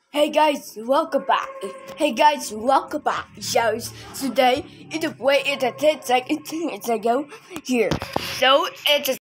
Hey guys, welcome back. So today, it's way it's a 10 seconds ago here. So it's a